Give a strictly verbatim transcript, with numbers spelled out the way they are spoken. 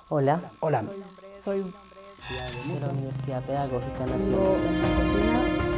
Hola, Hola. Soy de la Universidad Pedagógica vivo Nacional. en Argentina.